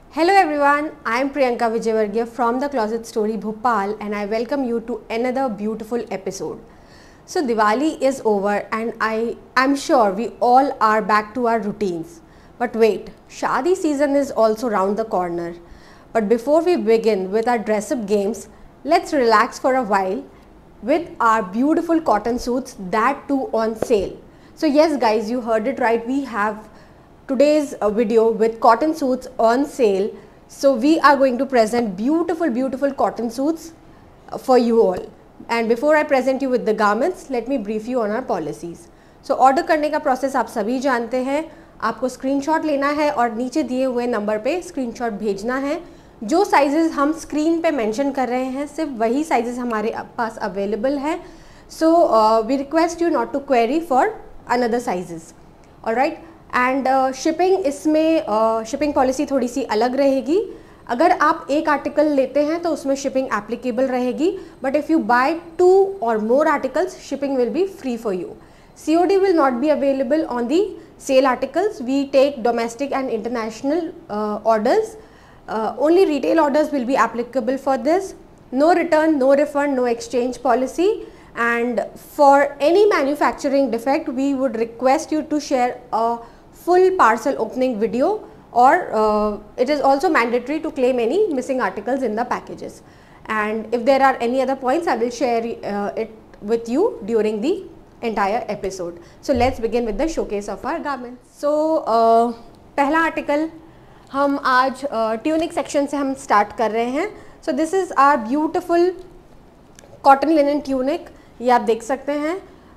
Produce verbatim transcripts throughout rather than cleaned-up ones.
Hello everyone, I am Priyanka Vijayvargiya from the Closet Story Bhopal and I welcome you to another beautiful episode. So Diwali is over and I am sure we all are back to our routines. But wait, Shadi season is also round the corner. But before we begin with our dress up games, let's relax for a while with our beautiful cotton suits, that too on sale. So yes guys, you heard it right, we have today's uh, video with cotton suits on sale. So we are going to present beautiful beautiful cotton suits uh, for you all. And before I present you with the garments, let me brief you on our policies. So order करने का process आप सभी जानते हैं. आपको screenshot लेना है और नीचे दिए हुए नंबर पे screenshot भेजना है. जो sizes हम स्क्रीन पे मेंशन कर रहे हैं सिर्फ वही sizes हमारे पास अवेलेबल है. So uh, we request you not to query for another sizes. Alright. And shipping uh, इसमें शिपिंग uh, पॉलिसी थोड़ी सी अलग रहेगी. अगर आप एक आर्टिकल लेते हैं तो उसमें शिपिंग एप्लीकेबल रहेगी, but if you buy two or more articles shipping will be free for you. C O D will not be available on the sale articles. We take domestic and international orders. Only retail orders will be applicable for this. No return, no refund, no exchange policy. And for any manufacturing defect, we would request you to share a full parcel opening video, or uh, it is also mandatory to claim any missing articles in the packages. And if there are any other points, I will share uh, it with you during the entire episode. So let's begin with the showcase of our garments. So uh, पहला article हम आज tunic uh, section से हम start कर रहे हैं. So this is our beautiful cotton linen tunic. ये आप देख सकते हैं,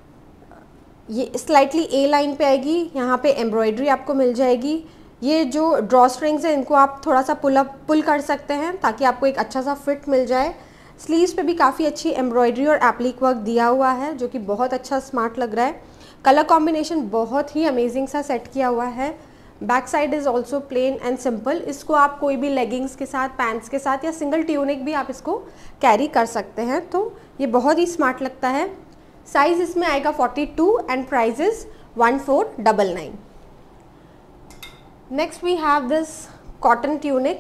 ये स्लाइटली ए लाइन पे आएगी. यहाँ पे एम्ब्रॉयडरी आपको मिल जाएगी. ये जो ड्रॉ स्ट्रिंग्स हैं इनको आप थोड़ा सा पुल अप पुल कर सकते हैं ताकि आपको एक अच्छा सा फिट मिल जाए. स्लीव्स पे भी काफ़ी अच्छी एम्ब्रॉयडरी और एप्लिक वर्क दिया हुआ है जो कि बहुत अच्छा स्मार्ट लग रहा है. कलर कॉम्बिनेशन बहुत ही अमेजिंग सा सेट किया हुआ है. Back side is also plain and simple. इसको आप कोई भी लेगिंग्स के साथ, पैंट्स के साथ या सिंगल ट्यूनिक भी आप इसको कैरी कर सकते हैं. तो ये बहुत ही स्मार्ट लगता है. साइज इसमें आएगा forty two and price is one four double nine. Next we have this cotton tunic.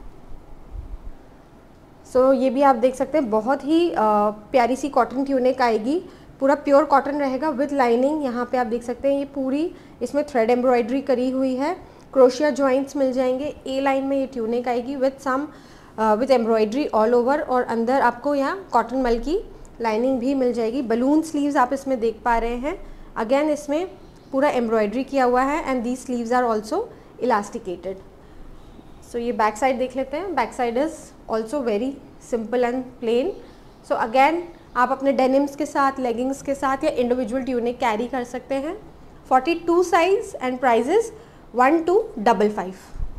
So ये भी आप देख सकते हैं, बहुत ही uh, प्यारी सी कॉटन ट्यूनिक आएगी. पूरा प्योर कॉटन रहेगा विद लाइनिंग. यहाँ पे आप देख सकते हैं ये पूरी इसमें थ्रेड एम्ब्रॉयडरी करी हुई है. क्रोशिया जॉइंट्स मिल जाएंगे. ए लाइन में ये ट्यूनिक आएगी with some with embroidery all over, और अंदर आपको यहाँ कॉटन मल की लाइनिंग भी मिल जाएगी. बलून स्लीव्स आप इसमें देख पा रहे हैं. अगेन इसमें पूरा एम्ब्रॉयडरी किया हुआ है and these sleeves are also elasticated. So ये बैक साइड देख लेते हैं. Back side is also very simple and plain. So again आप अपने डेनिम्स के साथ, लेगिंग्स के साथ या इंडिविजुअल ट्यूनिक कैरी कर सकते हैं. Forty two size and prices one two double five.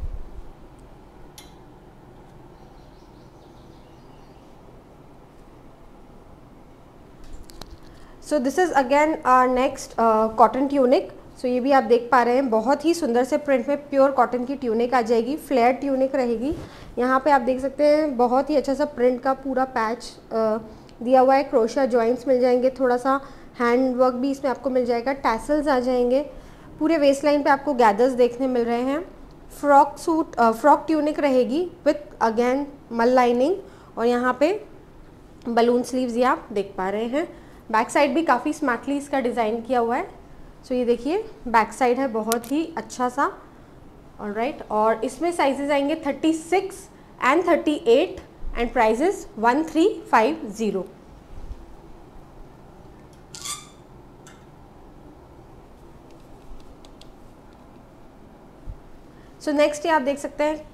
So this is again our next cotton tunic. So ये भी आप देख पा रहे हैं, बहुत ही सुंदर से प्रिंट में प्योर कॉटन की ट्यूनिक आ जाएगी. फ्लेयर ट्यूनिक रहेगी. यहाँ पे आप देख सकते हैं बहुत ही अच्छा सा प्रिंट का पूरा पैच uh, दिया हुआ है. क्रोशिया जॉइंट्स मिल जाएंगे. थोड़ा सा हैंड वर्क भी इसमें आपको मिल जाएगा. टैसल्स आ जाएंगे. पूरे वेस्ट लाइन पे आपको गैदर्स देखने मिल रहे हैं. फ्रॉक सूट फ्रॉक ट्यूनिक रहेगी विथ अगेन मल लाइनिंग, और यहाँ पे बलून स्लीव्स ये आप देख पा रहे हैं. बैक साइड भी काफ़ी स्मार्टली इसका डिज़ाइन किया हुआ है. सो so ये देखिए बैक साइड है बहुत ही अच्छा सा. ऑलराइट, और इसमें साइजेस आएंगे thirty six and thirty eight and prices one three five zero. So next ये आप देख सकते हैं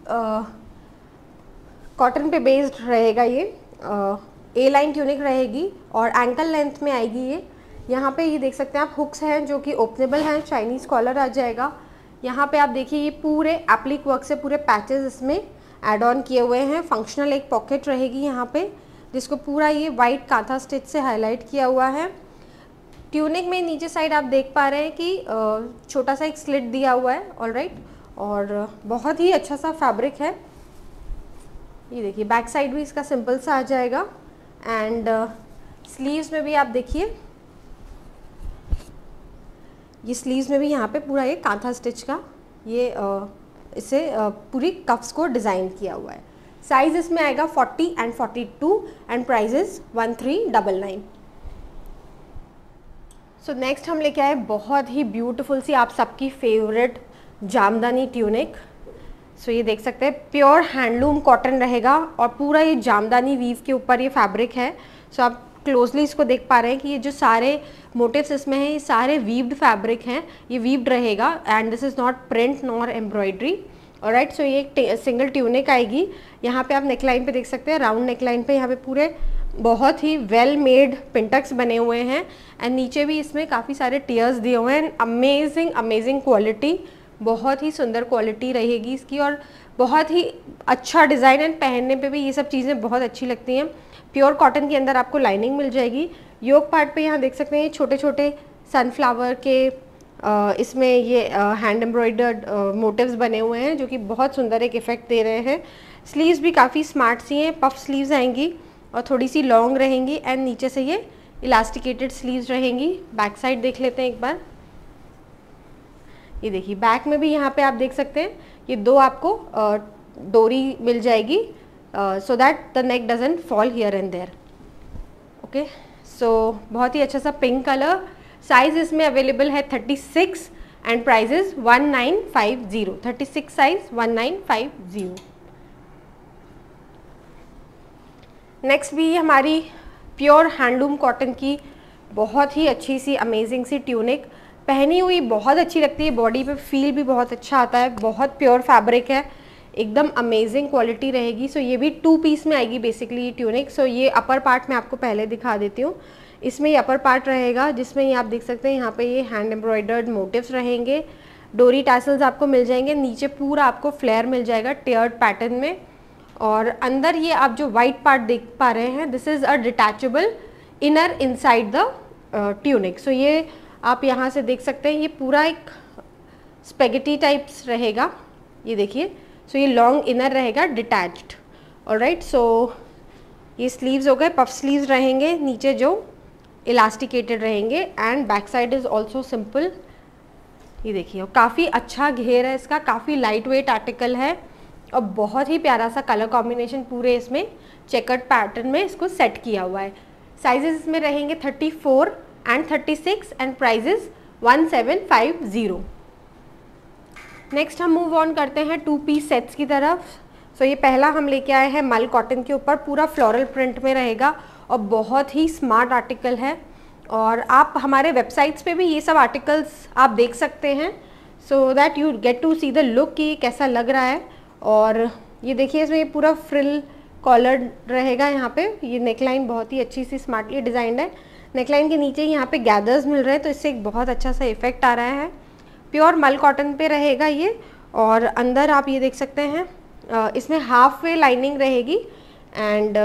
कॉटन uh, पे बेस्ड रहेगा. ये ए लाइन ट्यूनिक रहेगी और एंकल लेंथ में आएगी. ये यहाँ पे ये देख सकते हैं आप हुक्स हैं जो कि ओपनेबल हैं. चाइनीज़ कॉलर आ जाएगा. यहाँ पे आप देखिए ये पूरे एप्लिक वर्क से पूरे पैचेस इसमें एड ऑन किए हुए हैं. फंक्शनल एक पॉकेट रहेगी यहाँ पे जिसको पूरा ये वाइट कांथा स्टिच से हाईलाइट किया हुआ है. ट्यूनिक में नीचे साइड आप देख पा रहे हैं कि छोटा सा एक स्लिट दिया हुआ है. ऑलराइट, और बहुत ही अच्छा सा फैब्रिक है. ये देखिए बैक साइड भी इसका सिंपल सा आ जाएगा. एंड स्लीव्स में भी आप देखिए, ये स्लीव्स में भी यहाँ पे पूरा ये कांथा स्टिच का ये इसे पूरी कफ्स को डिज़ाइन किया हुआ है। साइज़ इसमें आएगा forty and forty two and price is one three double nine. So next हम लेके आए बहुत ही ब्यूटीफुल सी आप सबकी favourite jamdani tunic. So so, ये देख सकते हैं प्योर हैंडलूम कॉटन रहेगा और पूरा ये जामदानी वीव के ऊपर ये फैब्रिक है। सो so, आप क्लोजली इसको देख पा रहे हैं कि ये जो सारे मोटिव्स इसमें हैं ये सारे वीव्ड फैब्रिक हैं, ये वीव्ड रहेगा and this is not print nor embroidery. Alright, so ये एक सिंगल ट्यूनिक आएगी। यहाँ पे आप नेकलाइन पे देख सकते हैं, राउंड नेकलाइन पे यहाँ पे पूरे बहुत ही वेल मेड पिंटक्स बने हुए हैं एंड नीचे भी इसमें काफ़ी सारे टियर्स दिए हुए हैं। अमेजिंग अमेजिंग क्वालिटी, बहुत ही सुंदर क्वालिटी रहेगी इसकी और बहुत ही अच्छा डिज़ाइन एंड पहनने पे भी ये सब चीज़ें बहुत अच्छी लगती हैं। प्योर कॉटन के अंदर आपको लाइनिंग मिल जाएगी। योक पार्ट पे यहाँ देख सकते हैं छोटे छोटे सनफ्लावर के आ, इसमें ये हैंड एम्ब्रॉयडर्ड मोटिव्स बने हुए हैं जो कि बहुत सुंदर एक इफ़ेक्ट दे रहे हैं। स्लीव्स भी काफ़ी स्मार्ट सी हैं, पफ स्लीव्स आएंगी और थोड़ी सी लॉन्ग रहेंगी एंड नीचे से ये इलास्टिकेटेड स्लीव्स रहेंगी। बैक साइड देख लेते हैं एक बार। ये देखिए बैक में भी यहाँ पे आप देख सकते हैं ये दो आपको डोरी मिल जाएगी so that the neck doesn't fall here and there. Okay, so बहुत ही अच्छा सा पिंक कलर। साइज इसमें अवेलेबल है thirty six and price is one nine five zero. Thirty six size one nine five zero. Next भी हमारी pure handloom cotton की बहुत ही अच्छी सी अमेजिंग सी ट्यूनिक, पहनी हुई बहुत अच्छी लगती है, बॉडी पे फील भी बहुत अच्छा आता है। बहुत प्योर फैब्रिक है, एकदम अमेजिंग क्वालिटी रहेगी। सो so, ये भी टू पीस में आएगी बेसिकली ये ट्यूनिक। सो so, ये अपर पार्ट में आपको पहले दिखा देती हूँ। इसमें ये अपर पार्ट रहेगा जिसमें ये आप देख सकते हैं यहाँ पे ये हैंड एम्ब्रॉयडर्ड मोटिव्स रहेंगे, डोरी टैसल्स आपको मिल जाएंगे, नीचे पूरा आपको फ्लेयर मिल जाएगा टियर्ड पैटर्न में और अंदर ये आप जो वाइट पार्ट देख पा रहे हैं this is a detachable inner inside the tunic. So ये आप यहाँ से देख सकते हैं ये पूरा एक स्पेगेटी टाइप्स रहेगा, ये देखिए। सो so, ये लॉन्ग इनर रहेगा डिटैच्ड। ऑलराइट, सो ये स्लीव्स हो गए, पफ स्लीव्स रहेंगे नीचे जो इलास्टिकेटेड रहेंगे and back side is also simple. ये देखिए काफ़ी अच्छा घेर है इसका, काफ़ी लाइट वेट आर्टिकल है और बहुत ही प्यारा सा कलर कॉम्बिनेशन पूरे इसमें चेकर्ड पैटर्न में इसको सेट किया हुआ है। साइजेस इसमें रहेंगे thirty four and thirty six and prices one seven five zero. Next हम मूव ऑन करते हैं टू पीस सेट्स की तरफ। सो so, ये पहला हम लेके आए हैं मल कॉटन के ऊपर, पूरा फ्लोरल प्रिंट में रहेगा और बहुत ही स्मार्ट आर्टिकल है और आप हमारे वेबसाइट्स पे भी ये सब आर्टिकल्स आप देख सकते हैं so that you get to see the look कि कैसा लग रहा है। और ये देखिए इसमें ये पूरा फ्रिल कॉलर रहेगा, यहाँ पे ये नेकलाइन बहुत ही अच्छी सी स्मार्टली डिज़ाइंड है। नेकलाइन के नीचे यहाँ पे गैदर्स मिल रहे हैं तो इससे एक बहुत अच्छा सा इफेक्ट आ रहा है। प्योर मल कॉटन पे रहेगा ये और अंदर आप ये देख सकते हैं इसमें हाफ वे लाइनिंग रहेगी एंड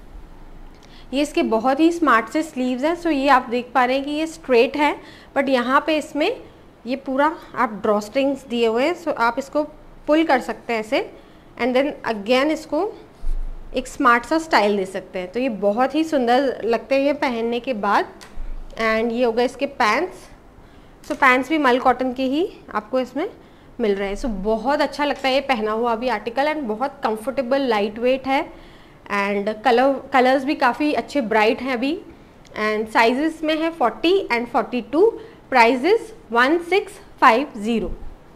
ये इसके बहुत ही स्मार्ट से स्लीव्स हैं। सो ये आप देख पा रहे हैं कि ये स्ट्रेट है बट यहाँ पे इसमें ये पूरा आप ड्रॉ स्ट्रिंग्स दिए हुए हैं। सो आप इसको पुल कर सकते हैं ऐसे एंड देन अगेन इसको एक स्मार्ट सा स्टाइल दे सकते हैं। तो ये बहुत ही सुंदर लगते हैं ये पहनने के बाद। एंड ये होगा इसके पैंट्स। सो पैंट्स भी मल कॉटन के ही आपको इसमें मिल रहे हैं। सो बहुत अच्छा लगता है ये पहना हुआ अभी आर्टिकल एंड बहुत कंफर्टेबल लाइट वेट है एंड कलर कलर्स भी काफ़ी अच्छे ब्राइट हैं अभी। एंड साइजेस में है forty and forty two, prices one six five zero.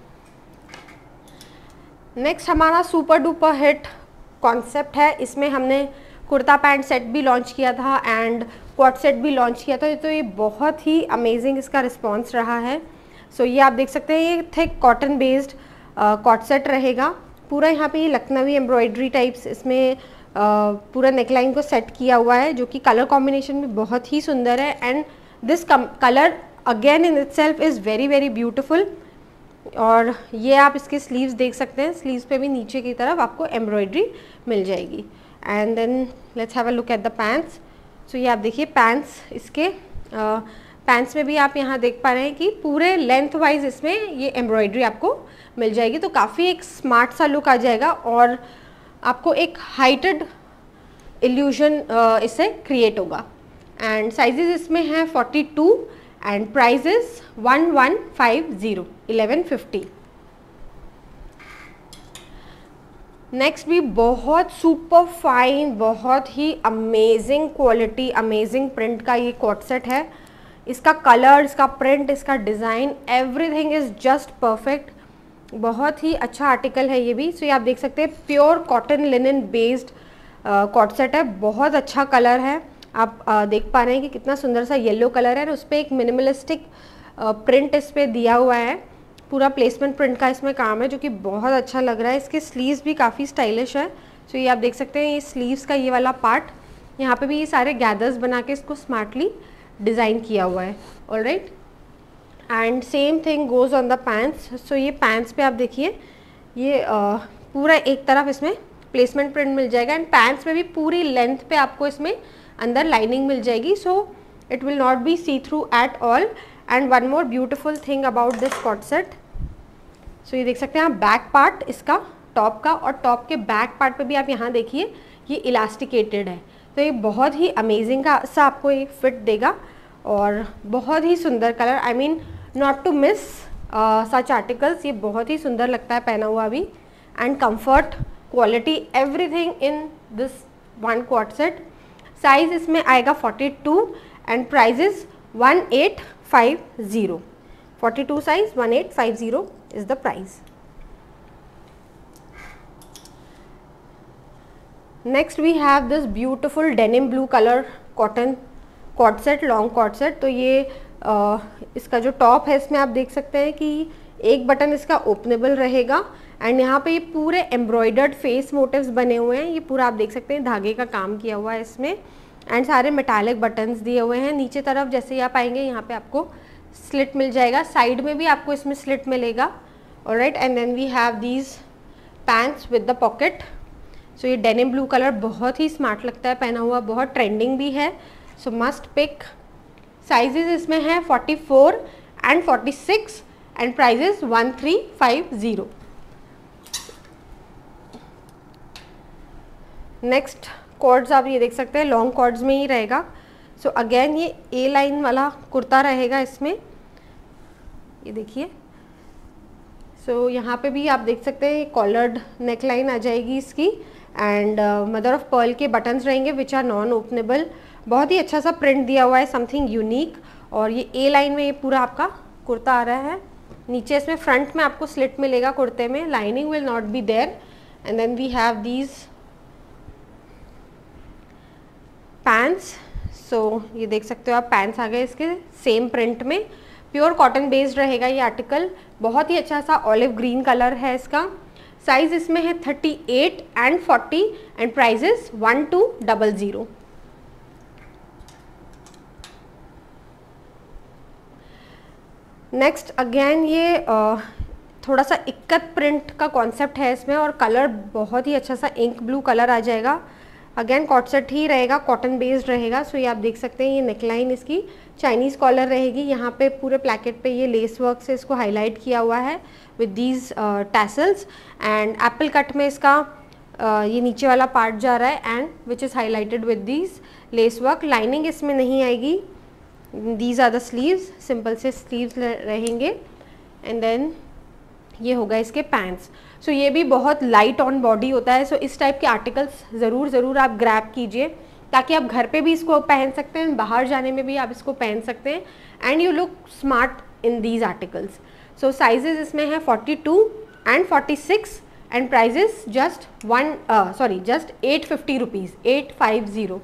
Next हमारा सुपर डुपर हिट कॉन्सेप्ट है। इसमें हमने कुर्ता पैंट सेट भी लॉन्च किया था एंड क्वाड सेट भी लॉन्च किया था, तो ये बहुत ही अमेजिंग इसका रिस्पांस रहा है। सो so, ये आप देख सकते हैं ये thick cotton based quad set रहेगा। पूरा यहाँ पे ये लखनवी एम्ब्रॉयडरी टाइप्स इसमें uh, पूरा नेकलाइन को सेट किया हुआ है जो कि कलर कॉम्बिनेशन भी बहुत ही सुंदर है and this colour again in itself is very very beautiful. और ये आप इसके स्लीव्स देख सकते हैं, स्लीव्स पे भी नीचे की तरफ आपको एम्ब्रॉयडरी मिल जाएगी। And then let's have a look at the pants. So ये आप देखिए पैंट्स इसके पैंट्स uh, में भी आप यहाँ देख पा रहे हैं कि पूरे लेंथ वाइज इसमें ये एम्ब्रॉयडरी आपको मिल जाएगी, तो काफ़ी एक स्मार्ट सा लुक आ जाएगा और आपको एक हाइटेड इल्यूजन uh, इससे क्रिएट होगा। एंड साइजेस इसमें हैं forty two and price is one one five zero, eleven fifty. Next भी बहुत सुपर फाइन, बहुत ही अमेजिंग क्वालिटी, अमेजिंग प्रिंट का ये कोट सेट है। इसका कलर, इसका प्रिंट, इसका design, everything is just perfect. बहुत ही अच्छा आर्टिकल है ये भी। सो so, ये आप देख सकते हैं pure cotton linen based coat set है। बहुत अच्छा कलर है, आप uh, देख पा रहे हैं कि कितना सुंदर सा येलो कलर है और उस पर एक मिनिमलिस्टिक प्रिंट इस पर दिया हुआ है। पूरा प्लेसमेंट प्रिंट का इसमें काम है जो कि बहुत अच्छा लग रहा है। इसके स्लीव्स भी काफ़ी स्टाइलिश है। सो so, ये आप देख सकते हैं ये स्लीव्स का ये वाला पार्ट, यहाँ पे भी ये सारे गैदर्स बना के इसको स्मार्टली डिज़ाइन किया हुआ है। Alright, and same thing goes on the pants. So ये पैंट्स पे आप देखिए ये uh, पूरा एक तरफ इसमें प्लेसमेंट प्रिंट मिल जाएगा एंड पैंट्स में भी पूरी लेंथ पे आपको इसमें अंदर लाइनिंग मिल जाएगी। So it will not be see through at all. And one more beautiful thing about this coat set, so ये देख सकते हैं आप बैक पार्ट इसका टॉप का, और टॉप के बैक पार्ट पे भी आप यहाँ देखिए ये इलास्टिकेटेड है। तो ये बहुत ही अमेजिंग का सा आपको एक फिट देगा और बहुत ही सुंदर colour. I mean not to miss such articles. ये बहुत ही सुंदर लगता है पहना हुआ भी, and comfort, quality, everything in this one coat set. Size इसमें आएगा forty two and prices one eight five zero. Forty two size, one eight five zero is the price. Next we have this beautiful denim blue color cotton coat set, long coat set. तो ये आ, इसका जो top है इसमें आप देख सकते हैं कि एक बटन इसका ओपनेबल रहेगा एंड यहाँ पे ये पूरे एम्ब्रॉयडर्ड फेस मोटिव्स बने हुए हैं। ये पूरा आप देख सकते हैं धागे का काम किया हुआ है इसमें, एंड सारे मेटालिक बटन्स दिए हुए हैं। नीचे तरफ जैसे ही आप आएंगे यहाँ पे आपको स्लिट मिल जाएगा, साइड में भी आपको इसमें स्लिट मिलेगा। Alright, and then we have these pants with the pocket. So ये डेनिम ब्लू कलर बहुत ही स्मार्ट लगता है पहना हुआ, बहुत ट्रेंडिंग भी है। सो मस्ट पिक। साइजेस इसमें है forty four and forty six and prices one three five zero. Next cords आप ये देख सकते हैं लॉन्ग कॉर्ड्स में ही रहेगा। सो so अगेन ये ए लाइन वाला कुर्ता रहेगा इसमें, ये देखिए। सो so, यहाँ पे भी आप देख सकते हैं कॉलर्ड नेक लाइन आ जाएगी इसकी, एंड मदर ऑफ पर्ल के बटन्स रहेंगे विच आर नॉन ओपनेबल। बहुत ही अच्छा सा प्रिंट दिया हुआ है, समथिंग यूनिक। और ये ए लाइन में ये पूरा आपका कुर्ता आ रहा है। नीचे इसमें फ्रंट में आपको स्लिट मिलेगा कुर्ते में, lining will not be there. And then we have these pants. So so, ये देख सकते हो आप पैंट्स आ गए इसके सेम प्रिंट में। प्योर कॉटन बेस्ड रहेगा ये आर्टिकल। बहुत ही अच्छा सा ऑलिव ग्रीन कलर है इसका। साइज इसमें है thirty eight and forty and prices one two double zero. Next again ये uh, थोड़ा सा इक्कत प्रिंट का कॉन्सेप्ट है इसमें, और कलर बहुत ही अच्छा सा इंक ब्लू कलर आ जाएगा। अगेन कॉट सेट ही रहेगा, कॉटन बेस्ड रहेगा। सो ये आप देख सकते हैं ये नेकलाइन इसकी चाइनीज़ कॉलर रहेगी। यहाँ पे पूरे प्लैकेट पे ये लेस वर्क से इसको हाईलाइट किया हुआ है with these tassels, and apple cut में इसका uh, ये नीचे वाला पार्ट जा रहा है and which is highlighted with these lace work. Lining इसमें नहीं आएगी। These are the sleeves, simple से स्लीव्स रहेंगे। एंड देन ये होगा इसके पैंट्स। सो so, ये भी बहुत लाइट ऑन बॉडी होता है। सो so, इस टाइप के आर्टिकल्स ज़रूर ज़रूर आप ग्रैब कीजिए ताकि आप घर पे भी इसको पहन सकते हैं, बाहर जाने में भी आप इसको पहन सकते हैं and you look smart in these articles. So sizes इसमें है forty two and forty six and prices just one sorry just eight fifty rupees, eight five zero.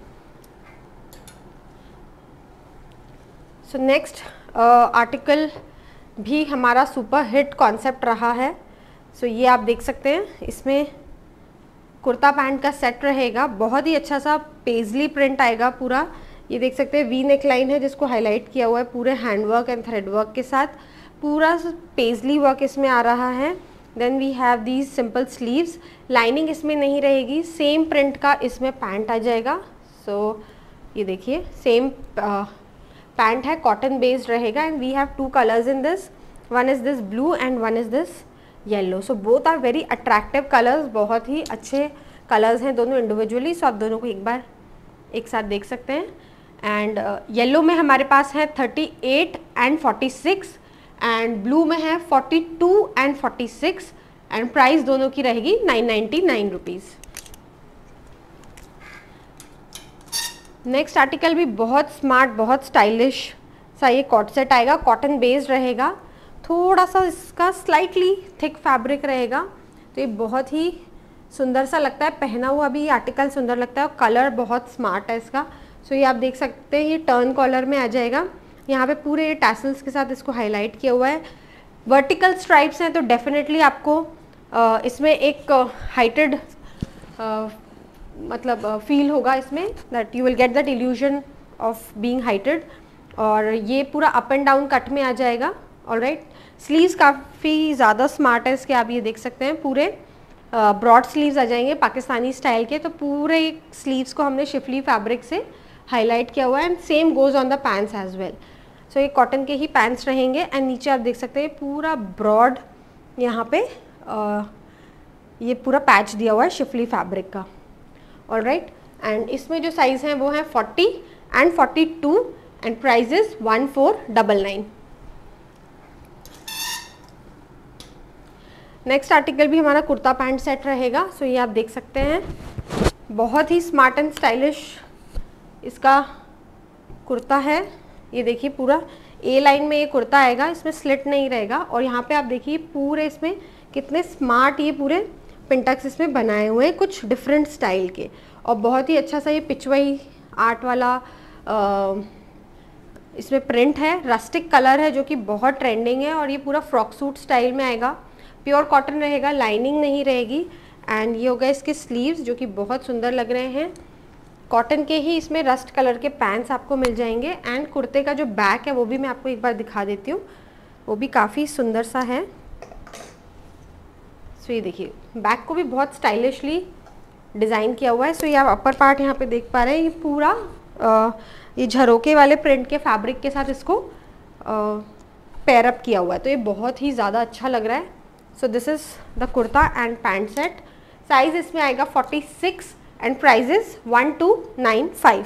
So next article भी हमारा सुपर हिट कॉन्सेप्ट रहा है। So so, ये आप देख सकते हैं इसमें कुर्ता पैंट का सेट रहेगा। बहुत ही अच्छा सा पेजली प्रिंट आएगा पूरा। ये देख सकते हैं वी नेक लाइन है जिसको हाईलाइट किया हुआ है पूरे हैंडवर्क एंड थ्रेड वर्क के साथ। पूरा पेजली वर्क इसमें आ रहा है। Then we have these simple sleeves. Lining इसमें नहीं रहेगी, सेम प्रिंट का इसमें पैंट आ जाएगा। सो so, ये देखिए सेम पैंट है, कॉटन बेस्ड रहेगा and we have two colours in this, one is this blue and one is this yellow. So both are very attractive colours, बहुत ही अच्छे कलर्स हैं दोनों इंडिविजुअली। सो आप दोनों को एक बार एक साथ देख सकते हैं। एंड येलो uh, में हमारे पास है thirty eight and forty six and blue में है forty two and forty six and price दोनों की रहेगी nine ninety nine rupees. Next article भी बहुत स्मार्ट, बहुत स्टाइलिश सा ये कॉट सेट आएगा, कॉटन बेस्ड रहेगा, थोड़ा सा इसका स्लाइटली थिक फैब्रिक रहेगा, तो ये बहुत ही सुंदर सा लगता है, पहना हुआ भी ये आर्टिकल सुंदर लगता है और कलर बहुत स्मार्ट है इसका। सो ये आप देख सकते हैं, ये टर्न कॉलर में आ जाएगा, यहाँ पे पूरे ये टैसल्स के साथ इसको हाईलाइट किया हुआ है। वर्टिकल स्ट्राइप्स हैं तो डेफिनेटली आपको आ, इसमें एक हाइटेड मतलब फील होगा इसमें, that you will get that illusion of being heighted. और ये पूरा अप एंड डाउन कट में आ जाएगा। ऑलराइट, स्लीव्स काफ़ी ज़्यादा स्मार्ट है इसके, आप ये देख सकते हैं पूरे ब्रॉड स्लीव्स आ जाएंगे पाकिस्तानी स्टाइल के। तो पूरे स्लीव्स को हमने शिफली फैब्रिक से हाईलाइट किया हुआ है and same goes on the pants as well. So ये कॉटन के ही पैंट्स रहेंगे एंड नीचे आप देख सकते हैं पूरा ब्रॉड यहाँ पे uh, ये पूरा पैच दिया हुआ है शिफली फैब्रिक का। ऑलराइट, एंड इसमें जो साइज़ हैं वो हैं forty and forty two and price is one four double nine. Next article भी हमारा कुर्ता पैंट सेट रहेगा। सो ये आप देख सकते हैं, बहुत ही स्मार्ट एंड स्टाइलिश इसका कुर्ता है। ये देखिए पूरा ए लाइन में ये कुर्ता आएगा, इसमें स्लिट नहीं रहेगा और यहाँ पे आप देखिए पूरे इसमें कितने स्मार्ट ये पूरे पिंटक्स इसमें बनाए हुए हैं कुछ डिफरेंट स्टाइल के, और बहुत ही अच्छा सा ये पिचवाई आर्ट वाला आ, इसमें प्रिंट है। रस्टिक कलर है जो कि बहुत ट्रेंडिंग है और ये पूरा फ्रॉक सूट स्टाइल में आएगा। प्योर कॉटन रहेगा, लाइनिंग नहीं रहेगी। एंड ये हो गए इसके स्लीव्स जो कि बहुत सुंदर लग रहे हैं। कॉटन के ही इसमें रस्ट कलर के पैंट्स आपको मिल जाएंगे एंड कुर्ते का जो बैक है वो भी मैं आपको एक बार दिखा देती हूँ, वो भी काफ़ी सुंदर सा है। सो ये देखिए बैक को भी बहुत स्टाइलिशली डिज़ाइन किया हुआ है। सो ये आप अपर पार्ट यहाँ पे देख पा रहे हैं, ये पूरा आ, ये झरोके वाले प्रिंट के फैब्रिक के साथ इसको पेयर अप किया हुआ है, तो ये बहुत ही ज़्यादा अच्छा लग रहा है। So this is the kurta and pant set. Size इसमें आएगा forty six and price is one two nine five.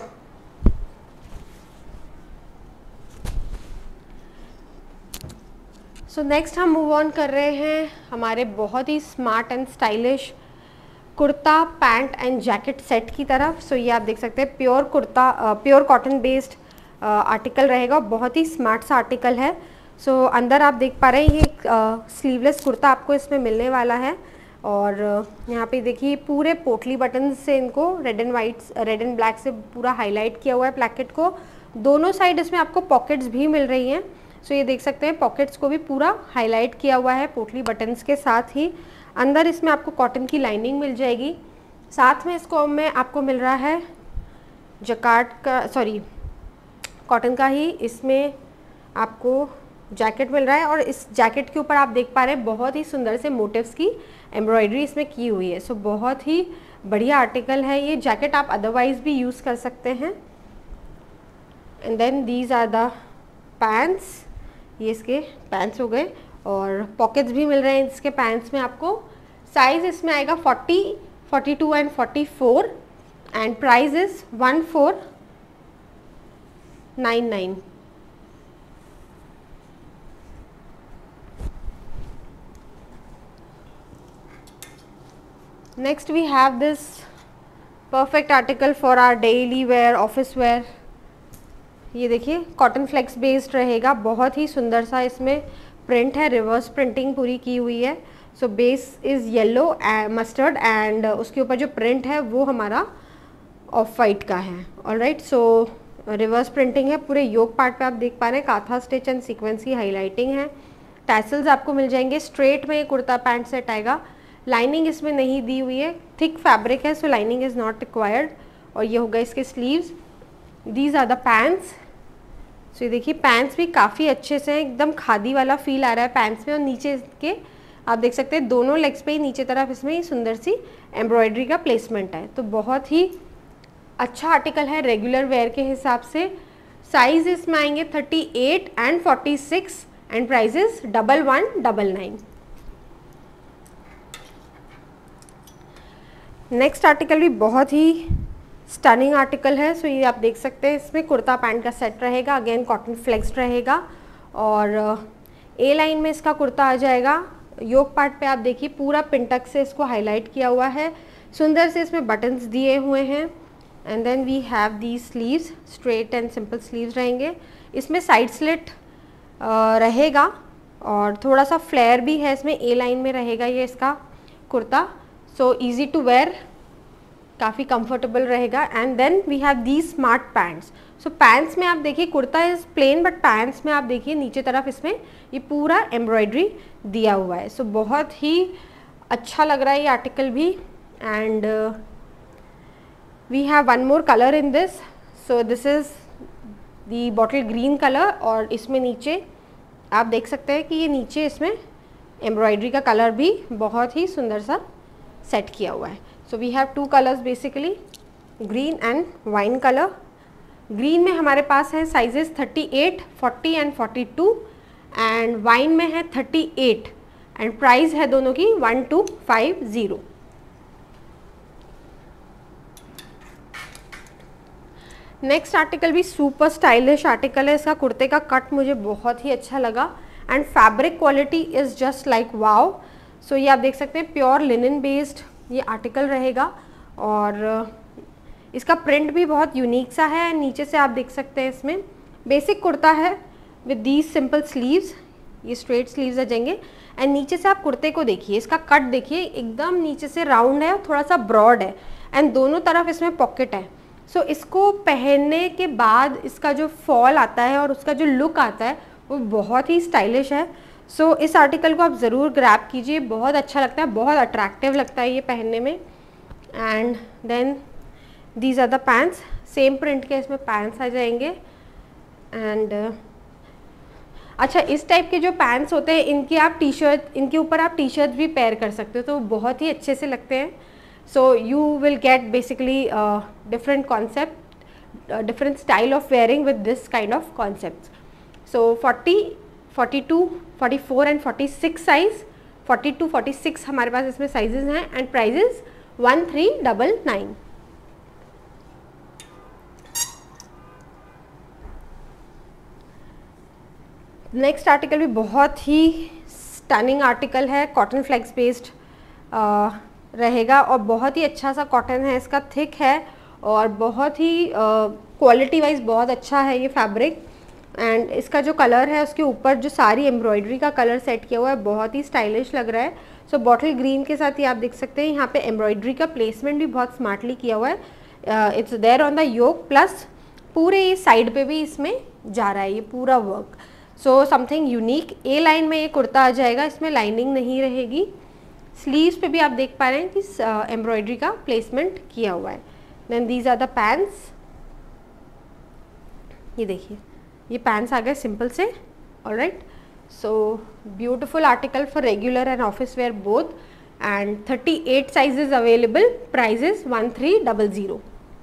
So next हम मूव ऑन कर रहे हैं हमारे बहुत ही smart and stylish kurta pant and jacket set की तरफ। सो so, ये आप देख सकते हैं pure kurta pure cotton based article रहेगा, बहुत ही स्मार्ट सा आर्टिकल है। सो so, अंदर आप देख पा रहे हैं ये स्लीवलेस कुर्ता आपको इसमें मिलने वाला है और uh, यहाँ पे देखिए पूरे पोटली बटन से इनको red and white red and black से पूरा हाईलाइट किया हुआ है प्लैकेट को। दोनों साइड इसमें आपको पॉकेट्स भी मिल रही हैं। सो so, ये देख सकते हैं पॉकेट्स को भी पूरा हाईलाइट किया हुआ है पोटली बटन्स के साथ ही। अंदर इसमें आपको कॉटन की लाइनिंग मिल जाएगी, साथ में इसको में आपको मिल रहा है जकार्ड का सॉरी कॉटन का ही इसमें आपको जैकेट मिल रहा है और इस जैकेट के ऊपर आप देख पा रहे हैं बहुत ही सुंदर से मोटिव्स की एम्ब्रॉयडरी इसमें की हुई है। सो so, बहुत ही बढ़िया आर्टिकल है ये। जैकेट आप अदरवाइज भी यूज़ कर सकते हैं। And then these are the pants, ये इसके पैंट्स हो गए और पॉकेट्स भी मिल रहे हैं इसके पैंट्स में आपको। साइज़ इसमें आएगा forty, forty two and forty four and price is one four nine nine. Next we have this perfect article for our daily wear, office wear। ये देखिए कॉटन फ्लेक्स बेस्ड रहेगा, बहुत ही सुंदर सा इसमें प्रिंट है, रिवर्स प्रिंटिंग पूरी की हुई है। So base is yellow mustard and उसके ऊपर जो प्रिंट है वो हमारा ऑफ वाइट का है। ऑलराइट, सो रिवर्स प्रिंटिंग है पूरे योक पार्ट पे आप देख पा रहे हैं, काथा स्टिच एंड सीक्वेंस की हाईलाइटिंग है। टैसल्स आपको मिल जाएंगे। स्ट्रेट में ये कुर्ता पैंट सेट आएगा, लाइनिंग इसमें नहीं दी हुई है, थिक फैब्रिक है so lining is not required. और ये होगा इसके sleeves, these are the pants. So ये देखिए पैंट्स भी काफ़ी अच्छे से एकदम खादी वाला फील आ रहा है पैंट्स में। और नीचे के आप देख सकते हैं दोनों लेग्स पे ही नीचे तरफ इसमें ही सुंदर सी एम्ब्रॉयडरी का प्लेसमेंट है, तो बहुत ही अच्छा आर्टिकल है रेगुलर वेयर के हिसाब से। साइज़ इसमें आएंगे thirty eight and forty six and price is double one double nine. Next article भी बहुत ही स्टनिंग आर्टिकल है। सो ये आप देख सकते हैं इसमें कुर्ता पैंट का सेट रहेगा, अगेन कॉटन फ्लेक्स्ड रहेगा और ए लाइन में इसका कुर्ता आ जाएगा। योक पार्ट पे आप देखिए पूरा पिंटक से इसको हाईलाइट किया हुआ है, सुंदर से इसमें बटन्स दिए हुए हैं। And then we have the sleeves, straight and simple sleeves रहेंगे। इसमें साइड स्लिट रहेगा और थोड़ा सा फ्लेयर भी है इसमें, ए लाइन में रहेगा ये इसका kurta. So easy to wear, काफ़ी कंफर्टेबल रहेगा। And then we have the smart pants. So pants में आप देखिए kurta is plain, but pants में आप देखिए नीचे तरफ इसमें ये पूरा एम्ब्रॉयडरी दिया हुआ है। सो so, बहुत ही अच्छा लग रहा है ये आर्टिकल भी। And we have one more colour in this. So this is the bottle green colour, और इसमें नीचे आप देख सकते हैं कि ये नीचे इसमें एम्ब्रॉयडरी का कलर भी बहुत ही सुंदर सा सेट किया हुआ है। So we have two colours basically, green and wine colour. Green में हमारे पास है sizes thirty eight, forty and forty two, and wine में है थर्टी एट, एंड प्राइस है दोनों की one two five zero. Next article भी सुपर स्टाइलिश आर्टिकल है। इसका कुर्ते का कट मुझे बहुत ही अच्छा लगा, and fabric quality is just like wow. So ये आप देख सकते हैं प्योर लिनन बेस्ड ये आर्टिकल रहेगा, और इसका प्रिंट भी बहुत यूनिक सा है। नीचे से आप देख सकते हैं इसमें बेसिक कुर्ता है विद दीज सिंपल स्लीव्स, ये स्ट्रेट स्लीव्स आ जाएंगे। एंड नीचे से आप कुर्ते को देखिए, इसका कट देखिए, एकदम नीचे से राउंड है, थोड़ा सा ब्रॉड है, एंड दोनों तरफ इसमें पॉकेट है। सो so, इसको पहनने के बाद इसका जो फॉल आता है और उसका जो लुक आता है वो बहुत ही स्टाइलिश है। सो so, इस आर्टिकल को आप ज़रूर ग्रैब कीजिए, बहुत अच्छा लगता है, बहुत अट्रैक्टिव लगता है ये पहनने में। And then these are the pants, same print के इसमें पैंट्स आ जाएंगे। एंड uh, अच्छा, इस टाइप के जो पैंट्स होते हैं इनकी आप टी शर्ट, इनके ऊपर आप टी शर्ट भी पेयर कर सकते हो, तो बहुत ही अच्छे से लगते हैं। So you will get basically uh, different concept, uh, different style of wearing with this kind of concepts. So forty, forty-two, forty-four and forty-six size, forty-two, forty-six हमारे पास इसमें sizes हैं, and prices one three nine nine. Next article भी बहुत ही stunning article है, cotton flex based रहेगा, और बहुत ही अच्छा सा कॉटन है, इसका थिक है और बहुत ही क्वालिटी वाइज बहुत अच्छा है ये फैब्रिक। एंड इसका जो कलर है उसके ऊपर जो सारी एम्ब्रॉयडरी का कलर सेट किया हुआ है, बहुत ही स्टाइलिश लग रहा है। सो बॉटल ग्रीन के साथ ही आप देख सकते हैं यहाँ पे एम्ब्रॉयडरी का प्लेसमेंट भी बहुत स्मार्टली किया हुआ है। It's there on the yoke, plus पूरे ये साइड पे भी इसमें जा रहा है ये पूरा work. So something unique. A line में ये कुर्ता आ जाएगा, इसमें लाइनिंग नहीं रहेगी। स्लीव्स पे भी आप देख पा रहे हैं कि एम्ब्रॉयडरी का प्लेसमेंट किया हुआ है। Then these are the pants, ये देखिए ये पैंट्स आ गए सिंपल से। Alright, so beautiful article for regular and office wear both, and thirty eight sizes available, prices one three double zero.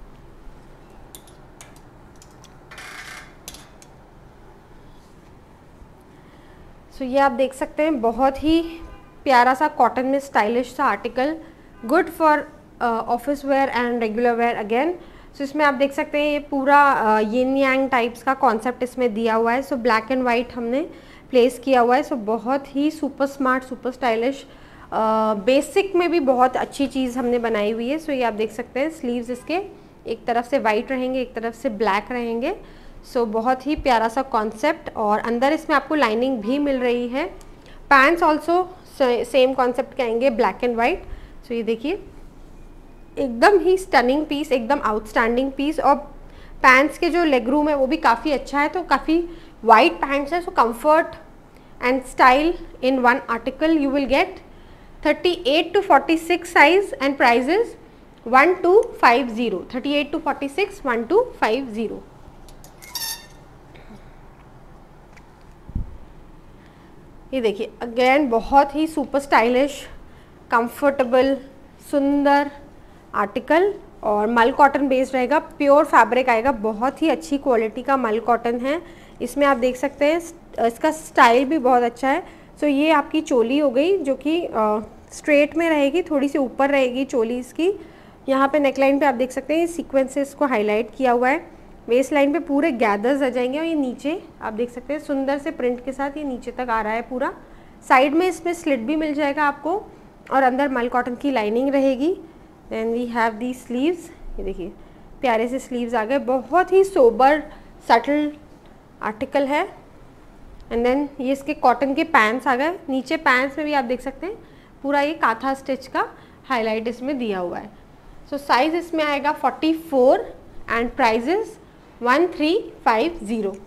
So so, ये आप देख सकते हैं बहुत ही प्यारा सा कॉटन में स्टाइलिश सा article, good for office wear and regular wear again. So इसमें आप देख सकते हैं ये पूरा यिन यांग टाइप्स का कॉन्सेप्ट इसमें दिया हुआ है। सो ब्लैक एंड वाइट हमने प्लेस किया हुआ है। सो so, बहुत ही super smart, super stylish, basic में भी बहुत अच्छी चीज़ हमने बनाई हुई है। सो so, ये आप देख सकते हैं स्लीव्स इसके एक तरफ से वाइट रहेंगे, एक तरफ से ब्लैक रहेंगे। सो so, बहुत ही प्यारा सा कॉन्सेप्ट, और अंदर इसमें आपको लाइनिंग भी मिल रही है। पैंट्स ऑल्सो सेम कॉन्सेप्ट के आएंगे, ब्लैक एंड वाइट। सो ये देखिए एकदम ही स्टनिंग पीस, एकदम आउटस्टैंडिंग पीस, और पैंट्स के जो लेग रूम है वो भी काफ़ी अच्छा है, तो काफ़ी वाइड पैंट्स है। So comfort and style in one article you will get. Thirty eight to forty six size and prices one two five zero, thirty eight to forty six one two five zero. ये देखिए again बहुत ही super stylish, comfortable, सुंदर article, और mul cotton based रहेगा, pure fabric आएगा, बहुत ही अच्छी क्वालिटी का मल कॉटन है। इसमें आप देख सकते हैं इसका स्टाइल भी बहुत अच्छा है। सो ये आपकी चोली हो गई जो कि स्ट्रेट में रहेगी, थोड़ी सी ऊपर रहेगी चोली इसकी। यहाँ पे नेकलाइन पे आप देख सकते हैं सीक्वेंसेस को हाईलाइट किया हुआ है। वेस्ट लाइन पे पूरे गैदर्स आ जाएंगे, और ये नीचे आप देख सकते हैं सुंदर से प्रिंट के साथ ये नीचे तक आ रहा है पूरा साइड में इसमें स्लिट भी मिल जाएगा आपको और अंदर मल कॉटन की लाइनिंग रहेगी। Then we have the sleeves, ये देखिए प्यारे से स्लीव्स आ गए, बहुत ही सोबर सटल आर्टिकल है। एंड देन ये इसके कॉटन के पैंट्स आ गए। नीचे पैंट्स में भी आप देख सकते हैं पूरा ये काथा स्टिच का हाईलाइट इसमें दिया हुआ है। सो साइज इसमें आएगा forty four and prices one three five zero.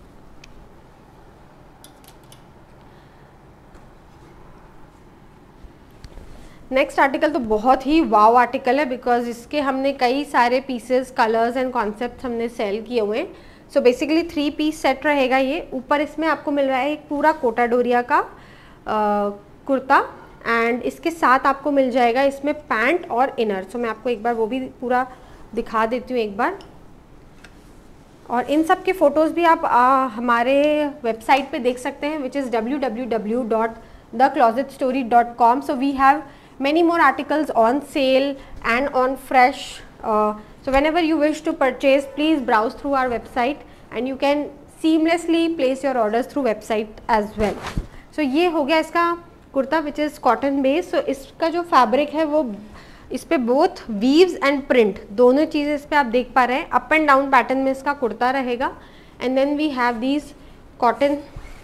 Next article तो बहुत ही वाव आर्टिकल है बिकॉज इसके हमने कई सारे पीसेस, कलर्स एंड कॉन्सेप्ट्स हमने सेल किए हुए हैं। So basically three piece set रहेगा ये। ऊपर इसमें आपको मिल रहा है एक पूरा कोटा डोरिया का आ, कुर्ता एंड इसके साथ आपको मिल जाएगा इसमें पैंट और इनर। सो मैं आपको एक बार वो भी पूरा दिखा देती हूँ एक बार। और इन सब के फ़ोटोज़ भी आप आ, हमारे वेबसाइट पे देख सकते हैं which is W W W dot the closet story dot com. So we have many more articles on sale and on fresh, uh, so whenever you wish to purchase, please browse through our website and you can seamlessly place your orders through website as well. So ये हो गया इसका kurta which is cotton based. So इसका जो fabric है वो इस पे both weaves and print दोनों चीज़ें इस पे आप देख पा रहे हैं। up and down pattern में इसका कुर्ता रहेगा and then we have these cotton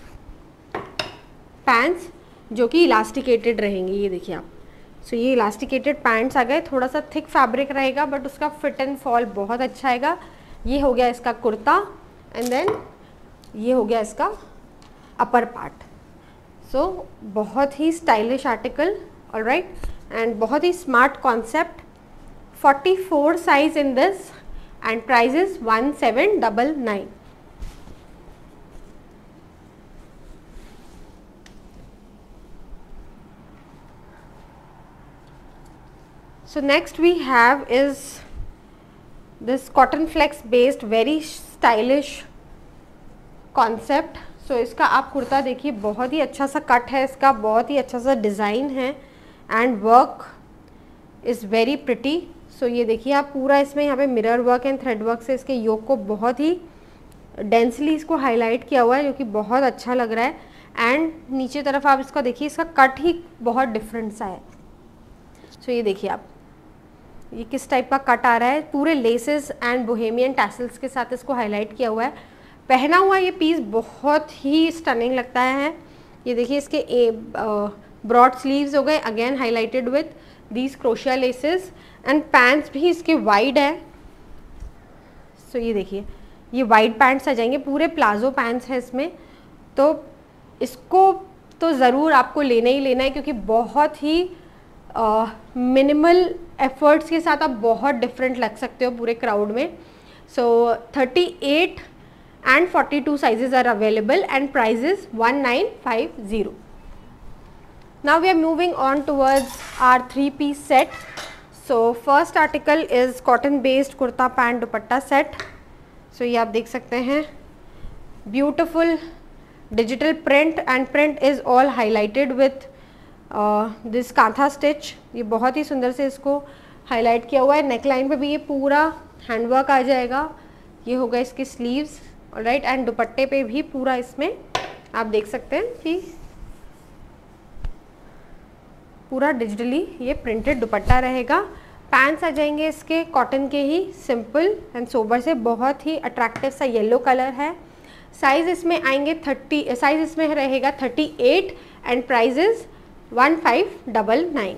pants जो कि इलास्टिकेटेड रहेंगे, ये देखिए आप। सो so, ये इलास्टिकेटेड पैंट्स आ गए, थोड़ा सा थिक फैब्रिक रहेगा बट उसका फिट एंड फॉल बहुत अच्छा आएगा। ये हो गया इसका कुर्ता एंड देन ये हो गया इसका अपर पार्ट। सो so, बहुत ही स्टाइलिश आर्टिकल, ऑलराइट, एंड बहुत ही smart concept. Forty four size in this and prices one seven double nine. So next we have is this cotton flex based very stylish concept. So इसका आप कुर्ता देखिए, बहुत ही अच्छा सा कट है इसका, बहुत ही अच्छा सा डिज़ाइन है and work is very pretty. So ये देखिए आप पूरा इसमें यहाँ पे mirror work and thread work से इसके योक को बहुत ही डेंसली इसको हाईलाइट किया हुआ है जो कि बहुत अच्छा लग रहा है। एंड नीचे तरफ आप इसका देखिए, इसका कट ही बहुत डिफरेंट सा है। सो so ये देखिए आप, ये किस टाइप का कट आ रहा है, पूरे लेसेस एंड बोहेमियन टैसल्स के साथ इसको हाईलाइट किया हुआ है। पहना हुआ ये पीस बहुत ही स्टनिंग लगता है। ये देखिए इसके ब्रॉड स्लीव्स हो गए, again highlighted with these crochet laces and pants भी इसके वाइड है। सो so ये देखिए ये वाइड पैंट्स आ जाएंगे, पूरे प्लाजो पैंट्स हैं इसमें। तो इसको तो ज़रूर आपको लेना ही लेना है क्योंकि बहुत ही मिनिमल uh, एफर्ट्स के साथ आप बहुत डिफरेंट लग सकते हो पूरे क्राउड में। So thirty eight and forty two sizes are available and prices one nine five zero. Now we are moving on towards our three piece set. So first article is cotton based kurta pant dupatta set. So ये आप देख सकते हैं, beautiful digital print and print is all highlighted with this kantha stitch. ये बहुत ही सुंदर से इसको हाईलाइट किया हुआ है। नेकलाइन पे भी ये पूरा हैंडवर्क आ जाएगा। ये होगा इसके स्लीव्स, ऑलराइट, एंड दुपट्टे पे भी पूरा इसमें आप देख सकते हैं कि पूरा डिजिटली ये प्रिंटेड दुपट्टा रहेगा। पैंट्स आ जाएंगे इसके कॉटन के ही, सिंपल एंड सोबर से, बहुत ही अट्रैक्टिव सा येलो कलर है। साइज इसमें आएंगे थर्टी, साइज इसमें रहेगा thirty eight and prices one five double nine.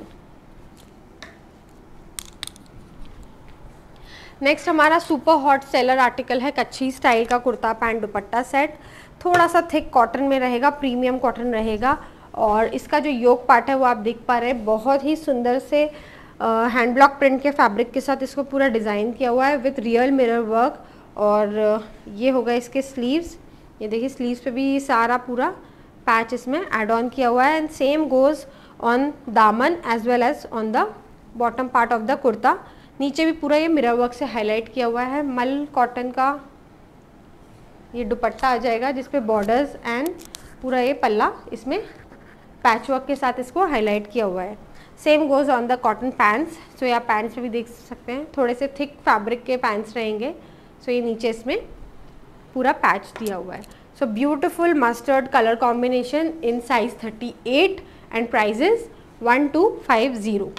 Next हमारा सुपर हॉट सेलर आर्टिकल है कच्छी स्टाइल का कुर्ता पैंट दुपट्टा सेट। थोड़ा सा थिक कॉटन में रहेगा, प्रीमियम कॉटन रहेगा और इसका जो योक पार्ट है वो आप देख पा रहे हैं, बहुत ही सुंदर से हैंड ब्लॉक प्रिंट के फैब्रिक के साथ इसको पूरा डिज़ाइन किया हुआ है विथ रियल मिरर वर्क। और ये होगा इसके स्लीव्स, ये देखिए स्लीव्स पे भी सारा पूरा पैच इसमें एड ऑन किया हुआ है एंड सेम गोज़ ऑन दामन as well as on the bottom part of the kurta. नीचे भी पूरा ये मिरर वर्क से हाईलाइट किया हुआ है। मल कॉटन का ये दुपट्टा आ जाएगा जिसपे बॉर्डर्स एंड पूरा ये पल्ला इसमें पैच वर्क के साथ इसको हाईलाइट किया हुआ है। Same goes on the cotton pants. So ये आप पैंट्स भी देख सकते हैं, थोड़े से थिक फैब्रिक के पैंट्स रहेंगे। सो so ये नीचे इसमें पूरा पैच दिया हुआ है। So So beautiful mustard color combination in size thirty-eight and price is one two five zero.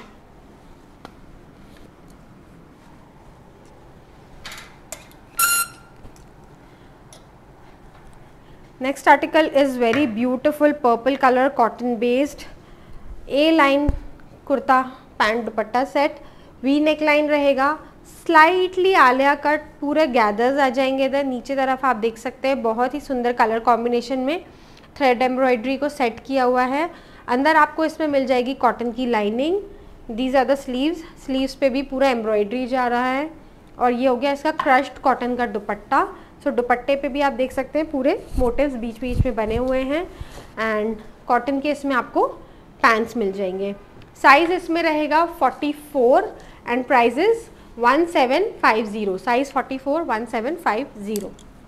Next article is very beautiful purple color cotton based A line kurta pant dupatta set, V neck line रहेगा, slightly Aliya cut, पूरे gathers आ जाएंगे इधर नीचे तरफ आप देख सकते हैं। बहुत ही सुंदर कलर कॉम्बिनेशन में थ्रेड एम्ब्रॉयडरी को सेट किया हुआ है। अंदर आपको इसमें मिल जाएगी कॉटन की lining. These are the sleeves, sleeves पे भी पूरा एम्ब्रॉयडरी जा रहा है। और ये हो गया इसका क्रश्ड कॉटन का दुपट्टा। सो so, दुपट्टे पे भी आप देख सकते हैं पूरे मोटिव्स बीच बीच में बने हुए हैं एंड कॉटन के इसमें आपको पैंट्स मिल जाएंगे। साइज इसमें रहेगा चौवालीस and prices one seven five zero, size चौवालीस one seven five zero.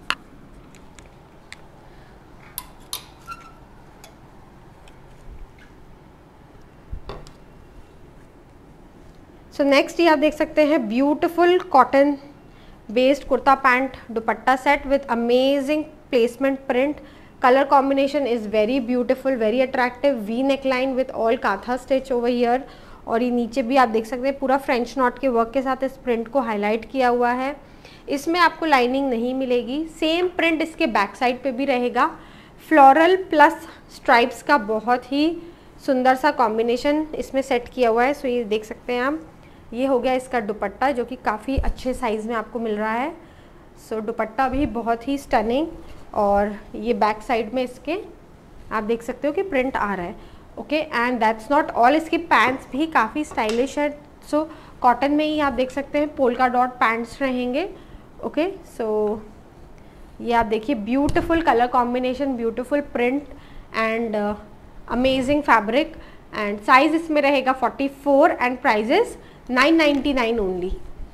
So next ये आप देख सकते हैं beautiful cotton based kurta pant dupatta set with amazing placement print. Colour combination is very beautiful, very attractive, V neck line with all kantha stitch over here. और ये नीचे भी आप देख सकते हैं पूरा फ्रेंच नॉट के वर्क के साथ इस प्रिंट को हाईलाइट किया हुआ है। इसमें आपको लाइनिंग नहीं मिलेगी। सेम प्रिंट इसके बैक साइड पे भी रहेगा। फ्लोरल प्लस स्ट्राइप्स का बहुत ही सुंदर सा कॉम्बिनेशन इसमें सेट किया हुआ है। सो ये देख सकते हैं आप, ये हो गया इसका दुपट्टा जो कि काफ़ी अच्छे साइज़ में आपको मिल रहा है। सो so, दुपट्टा भी बहुत ही स्टनिंग। और ये बैक साइड में इसके आप देख सकते हो कि प्रिंट आ रहा है। Okay, and that's not all, इसके पैंट्स भी काफ़ी स्टाइलिश है। सो so, कॉटन में ही आप देख सकते हैं पोल्का डॉट पैंट्स रहेंगे। ओके, सो ये आप देखिए beautiful colour combination, beautiful print and amazing fabric. And size इसमें रहेगा चौवालीस and prices nine ninety nine only.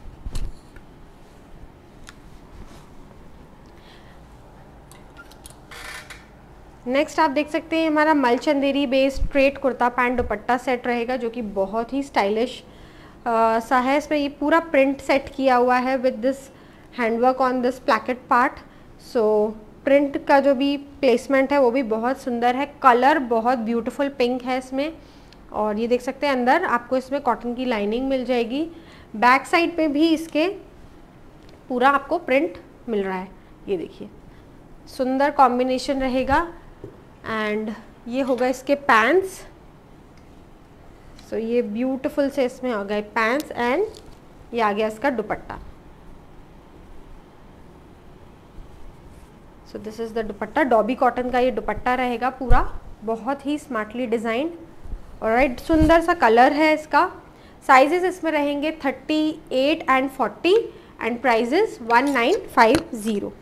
Next आप देख सकते हैं हमारा mul Chanderi based straight kurta pant dupatta set रहेगा जो कि बहुत ही स्टाइलिश सा है। इसमें ये पूरा प्रिंट सेट किया हुआ है with this handwork on this placket part. So print का जो भी प्लेसमेंट है वो भी बहुत सुंदर है। कलर बहुत ब्यूटीफुल पिंक है इसमें। और ये देख सकते हैं अंदर आपको इसमें कॉटन की लाइनिंग मिल जाएगी। बैक साइड पे भी इसके पूरा आपको प्रिंट मिल रहा है। ये देखिए सुंदर कॉम्बिनेशन रहेगा। एंड ये होगा इसके पैंट्स। सो so, ये ब्यूटीफुल से इसमें आ गए पैंट्स एंड ये आ गया इसका dupatta. So this is the dupatta. Dobby cotton का ये दुपट्टा रहेगा पूरा, बहुत ही स्मार्टली डिज़ाइंड। ऑलराइट, सुंदर सा कलर है इसका। साइजेस इसमें रहेंगे thirty eight and forty and prices one nine five zero.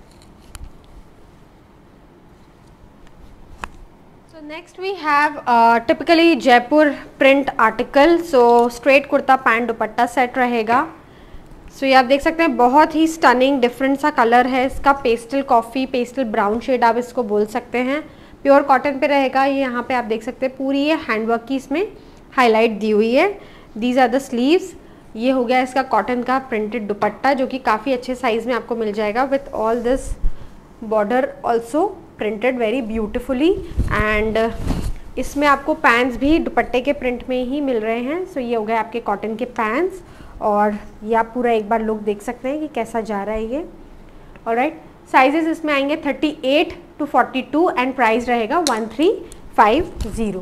So next we have uh, typically Jaipur print article। so straight kurta pant dupatta set रहेगा। सो so ये आप देख सकते हैं बहुत ही स्टनिंग डिफरेंट सा कलर है इसका। Pastel coffee, pastel brown shade आप इसको बोल सकते हैं। प्योर कॉटन पे रहेगा। ये यहाँ पे आप देख सकते हैं पूरी ये हैंडवर्क की इसमें हाईलाइट दी हुई है। These are the sleeves. ये हो गया इसका कॉटन का प्रिंटेड दुपट्टा जो कि काफ़ी अच्छे साइज़ में आपको मिल जाएगा with all this border also printed very beautifully. And इसमें आपको पैंट्स भी दुपट्टे के प्रिंट में ही मिल रहे हैं। सो so ये हो गए आपके कॉटन के पैंट्स। और ये आप पूरा एक बार लुक देख सकते हैं कि कैसा जा रहा है ये। ऑलराइट, साइजेस इसमें आएंगे thirty eight to forty two and price रहेगा one three five zero.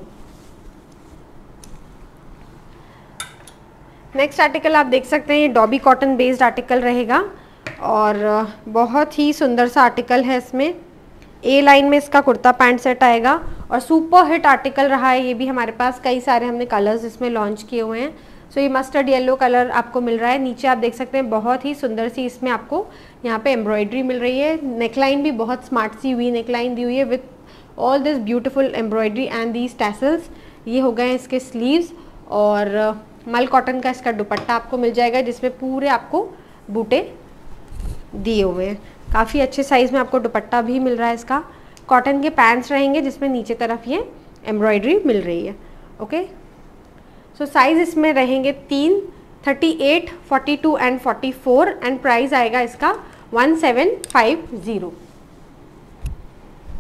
Next article आप देख सकते हैं ये डॉबी कॉटन बेस्ड आर्टिकल रहेगा और बहुत ही सुंदर सा आर्टिकल है। इसमें ए लाइन में इसका कुर्ता पैंट सेट आएगा और सुपर हिट आर्टिकल रहा है ये भी हमारे पास। कई सारे हमने कलर्स इसमें लॉन्च किए हुए हैं। सो ये मस्टर्ड येलो कलर आपको मिल रहा है। नीचे आप देख सकते हैं बहुत ही सुंदर सी इसमें आपको यहाँ पे एम्ब्रॉयडरी मिल रही है। नेकलाइन भी बहुत स्मार्ट सी हुई नेकलाइन दी हुई है with all this beautiful embroidery and these tassels. ये हो गए इसके स्लीव्स और मल कॉटन का इसका दुपट्टा आपको मिल जाएगा जिसमें पूरे आपको बूटे दिए हुए हैं। काफ़ी अच्छे साइज़ में आपको दुपट्टा भी मिल रहा है इसका। कॉटन के पैंट्स रहेंगे जिसमें नीचे तरफ ये एम्ब्रॉयडरी मिल रही है। ओके, सो साइज़ इसमें रहेंगे तीन, thirty eight, forty two and forty four and price आएगा इसका one seven five zero.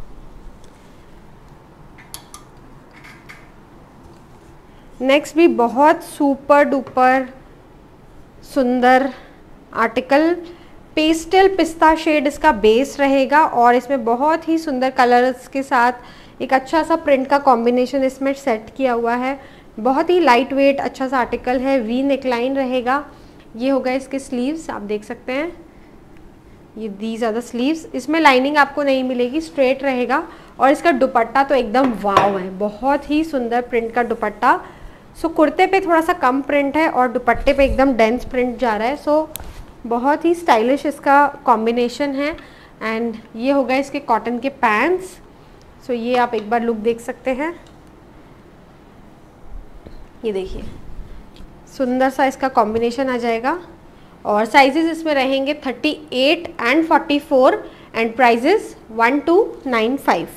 Next भी बहुत सुपर डुपर सुंदर आर्टिकल, पेस्टल पिस्ता शेड इसका बेस रहेगा और इसमें बहुत ही सुंदर कलर्स के साथ एक अच्छा सा प्रिंट का कॉम्बिनेशन इसमें सेट किया हुआ है। बहुत ही लाइट वेट अच्छा सा आर्टिकल है, वी नेकलाइन रहेगा। ये होगा इसके स्लीव्स, आप देख सकते हैं, ये दीज आर द स्लीव्स। इसमें लाइनिंग आपको नहीं मिलेगी, स्ट्रेट रहेगा। और इसका दुपट्टा तो एकदम वाव है, बहुत ही सुंदर प्रिंट का दुपट्टा। सो कुर्ते पे थोड़ा सा कम प्रिंट है और दुपट्टे पे एकदम डेंस प्रिंट जा रहा है। सो बहुत ही स्टाइलिश इसका कॉम्बिनेशन है। एंड ये होगा इसके कॉटन के पैंट्स। सो ये आप एक बार लुक देख सकते हैं, ये देखिए सुंदर सा इसका कॉम्बिनेशन आ जाएगा। और साइजेस इसमें रहेंगे thirty eight and forty four and prices one two nine five.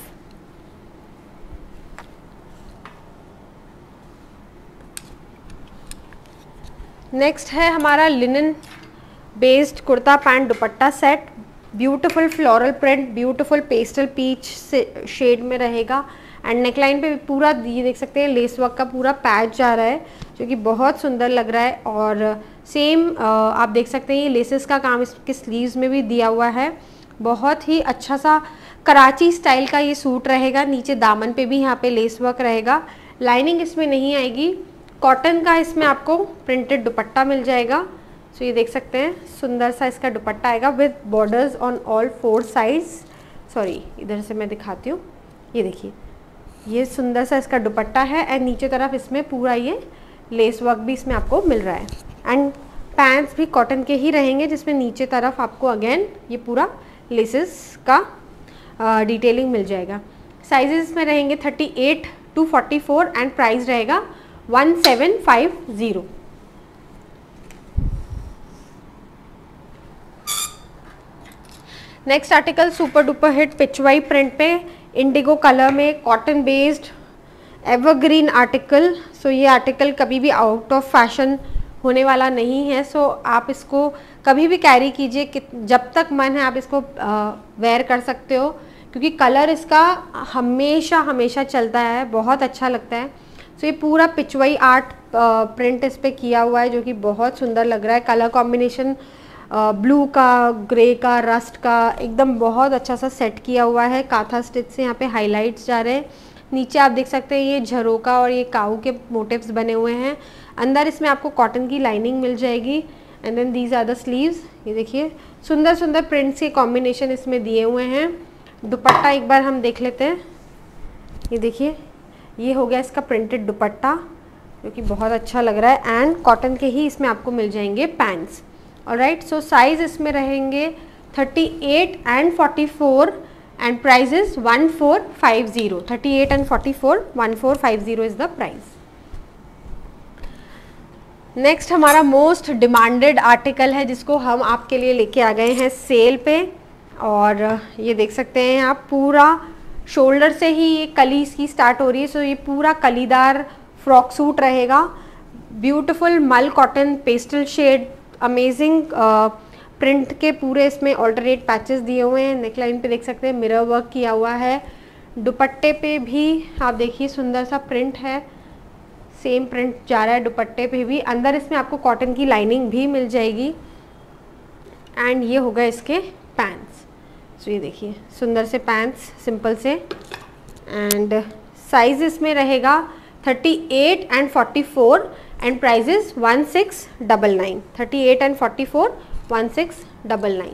Next है हमारा linen based kurta pant dupatta set. Beautiful floral print, beautiful pastel peach से शेड में रहेगा। एंड नेकलाइन पे पूरा ये देख सकते हैं लेस वर्क का पूरा पैच जा रहा है जो कि बहुत सुंदर लग रहा है। और सेम आप देख सकते हैं ये लेसेस का काम इसके स्लीव्स में भी दिया हुआ है। बहुत ही अच्छा सा कराची स्टाइल का ये सूट रहेगा। नीचे दामन पे भी यहाँ पे लेस वर्क रहेगा। लाइनिंग इसमें नहीं आएगी, कॉटन का इसमें आपको प्रिंटेड दुपट्टा मिल जाएगा। सो ये देख सकते हैं सुंदर सा इसका दुपट्टा आएगा with borders on all four sides. Sorry इधर से मैं दिखाती हूँ, ये देखिए ये सुंदर सा इसका दुपट्टा है। एंड नीचे तरफ इसमें पूरा ये लेस वर्क भी इसमें आपको मिल रहा है। एंड पैंट्स भी कॉटन के ही रहेंगे जिसमें नीचे तरफ आपको अगेन ये पूरा लेसेस का डिटेलिंग मिल जाएगा। साइजेस में रहेंगे thirty eight to forty four and price रहेगा one seven five zero. Next article super duper hit Pichwai print पे इंडिगो कलर में cotton based evergreen article. So ये आर्टिकल कभी भी आउट ऑफ फैशन होने वाला नहीं है। सो so, आप इसको कभी भी कैरी कीजिए, कि जब तक मन है आप इसको वेयर कर सकते हो, क्योंकि कलर इसका हमेशा हमेशा चलता है, बहुत अच्छा लगता है। सो so, ये पूरा पिचवाई आर्ट प्रिंट इस पर किया हुआ है जो कि बहुत सुंदर लग रहा है। कलर कॉम्बिनेशन ब्लू का, ग्रे का, रस्ट का एकदम बहुत अच्छा सा सेट किया हुआ है। काथा स्टिच से यहाँ पे हाइलाइट्स जा रहे हैं। नीचे आप देख सकते हैं ये झरोका और ये काऊ के मोटिव्स बने हुए हैं। अंदर इसमें आपको कॉटन की लाइनिंग मिल जाएगी। And then these are the sleeves. ये देखिए सुंदर सुंदर प्रिंट्स के कॉम्बिनेशन इसमें दिए हुए हैं। दुपट्टा एक बार हम देख लेते हैं, ये देखिए ये हो गया इसका प्रिंटेड दुपट्टा जो कि बहुत अच्छा लग रहा है। एंड कॉटन के ही इसमें आपको मिल जाएंगे पैंट्स। ऑलराइट, सो साइज इसमें रहेंगे thirty eight and forty four and price is one four five zero. Thirty eight and forty four, one four five zero is the price. Next हमारा मोस्ट डिमांडेड आर्टिकल है जिसको हम आपके लिए लेके आ गए हैं सेल पे। और ये देख सकते हैं आप पूरा शोल्डर से ही ये कली इसकी स्टार्ट हो रही है। सो ये पूरा कलीदार फ्रॉक सूट रहेगा। Beautiful mul cotton pastel shade, amazing print के पूरे इसमें ऑल्टरनेट पैचेस दिए हुए हैं। नेकलाइन पे देख सकते हैं मिरर वर्क किया हुआ है। दुपट्टे पे भी आप देखिए सुंदर सा प्रिंट है, सेम प्रिंट जा रहा है दुपट्टे पे भी। अंदर इसमें आपको कॉटन की लाइनिंग भी मिल जाएगी। एंड ये होगा इसके पैंट्स। सो ये देखिए सुंदर से पैंट्स सिंपल से। एंड साइज इसमें रहेगा thirty eight and forty four and prices one six double nine. Thirty eight and forty four, one six double nine.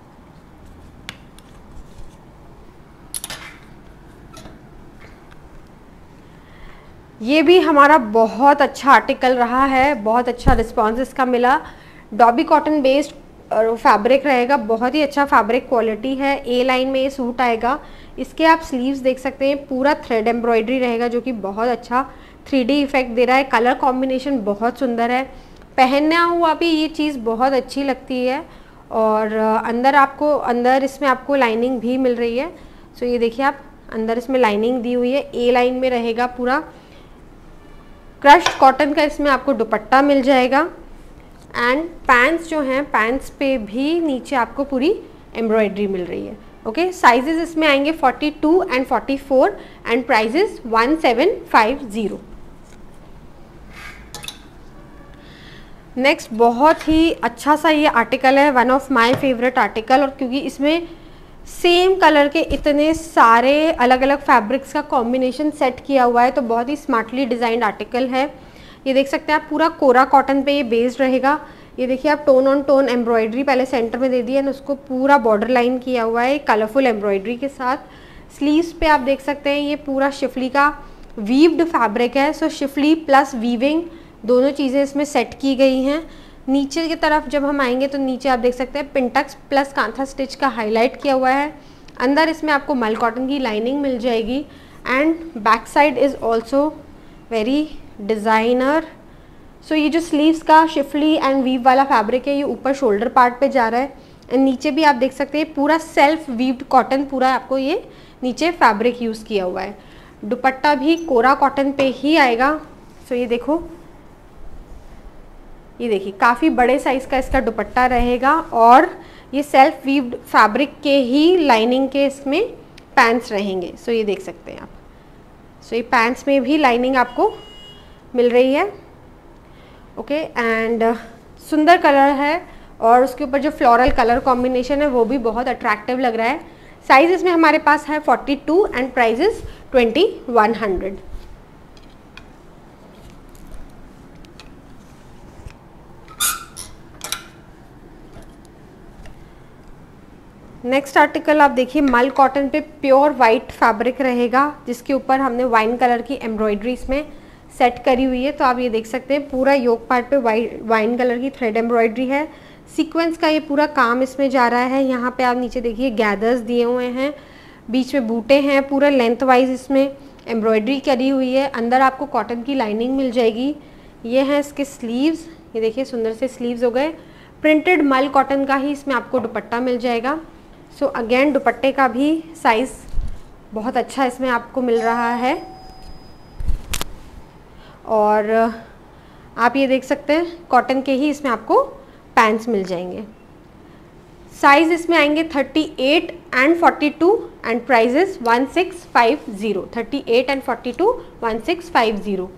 ये भी हमारा बहुत अच्छा आर्टिकल रहा है, बहुत अच्छा रिस्पॉन्स इसका मिला। डॉबी कॉटन बेस्ड फैब्रिक रहेगा, बहुत ही अच्छा फैब्रिक क्वालिटी है। ए लाइन में ये सूट आएगा। इसके आप स्लीव्स देख सकते हैं, पूरा थ्रेड एम्ब्रॉयडरी रहेगा जो कि बहुत अच्छा थ्री डी इफेक्ट दे रहा है। कलर कॉम्बिनेशन बहुत सुंदर है, पहनना हुआ भी ये चीज़ बहुत अच्छी लगती है। और अंदर आपको अंदर इसमें आपको लाइनिंग भी मिल रही है। सो ये देखिए आप अंदर इसमें लाइनिंग दी हुई है। ए लाइन में रहेगा पूरा क्रश्ड कॉटन का, इसमें आपको दुपट्टा मिल जाएगा। एंड पैंट्स जो हैं, पैंट्स पे भी नीचे आपको पूरी एम्ब्रॉयडरी मिल रही है। ओके, साइजेस इसमें आएंगे forty two and forty four and prices one seven five zero. Next बहुत ही अच्छा सा ये आर्टिकल है, one of my favourite article, और क्योंकि इसमें सेम कलर के इतने सारे अलग अलग फैब्रिक्स का कॉम्बिनेशन सेट किया हुआ है, तो बहुत ही स्मार्टली डिज़ाइंड आर्टिकल है। ये देख सकते हैं आप, पूरा कोरा कॉटन पे ये बेस्ड रहेगा। ये देखिए आप, टोन ऑन टोन एम्ब्रॉयडरी पहले सेंटर में दे दी है ना, उसको पूरा बॉर्डर लाइन किया हुआ है कलरफुल एम्ब्रॉयडरी के साथ। स्लीव्स पे आप देख सकते हैं ये पूरा शिफली का वीव्ड फैब्रिक है, सो शिफली प्लस वीविंग दोनों चीज़ें इसमें सेट की गई हैं। नीचे की तरफ जब हम आएंगे तो नीचे आप देख सकते हैं पिंटक्स प्लस कांथा स्टिच का हाईलाइट किया हुआ है। अंदर इसमें आपको मल कॉटन की लाइनिंग मिल जाएगी and back side is also very designer. So ये जो स्लीव्स का शिफली एंड वीव वाला फैब्रिक है, ये ऊपर शोल्डर पार्ट पे जा रहा है एंड नीचे भी आप देख सकते हैं पूरा सेल्फ वीव्ड कॉटन, पूरा आपको ये नीचे फैब्रिक यूज़ किया हुआ है। दुपट्टा भी कोरा कॉटन पे ही आएगा। सो ये देखो, ये देखिए काफ़ी बड़े साइज़ का इसका दुपट्टा रहेगा और ये सेल्फ वीव्ड फैब्रिक के ही लाइनिंग के इसमें पैंट्स रहेंगे। सो ये देख सकते हैं आप, सो ये पैंट्स में भी लाइनिंग आपको मिल रही है। ओके एंड सुंदर कलर है और उसके ऊपर जो फ्लोरल कलर कॉम्बिनेशन है वो भी बहुत अट्रैक्टिव लग रहा है। साइज़ इसमें हमारे पास है forty two and prices twenty one hundred. Next article आप देखिए, मल कॉटन पे प्योर वाइट फैब्रिक रहेगा जिसके ऊपर हमने वाइन कलर की एम्ब्रॉयडरी इसमें सेट करी हुई है। तो आप ये देख सकते हैं पूरा योक पार्ट पे वाइट वाइन कलर की थ्रेड एम्ब्रॉयडरी है। सीक्वेंस का ये पूरा काम इसमें जा रहा है। यहाँ पे आप नीचे देखिए गैदर्स दिए हुए हैं, बीच में बूटे हैं, पूरा लेंथ वाइज इसमें एम्ब्रॉयडरी करी हुई है। अंदर आपको कॉटन की लाइनिंग मिल जाएगी। ये हैं इसके स्लीव्स, ये देखिए सुंदर से स्लीव्स हो गए। प्रिंटेड मल कॉटन का ही इसमें आपको दुपट्टा मिल जाएगा। सो so अगेन दुपट्टे का भी साइज़ बहुत अच्छा इसमें आपको मिल रहा है और आप ये देख सकते हैं कॉटन के ही इसमें आपको पैंट्स मिल जाएंगे। साइज़ इसमें आएंगे thirty eight and forty two and prices one six five zero, thirty eight and forty two one six five zero.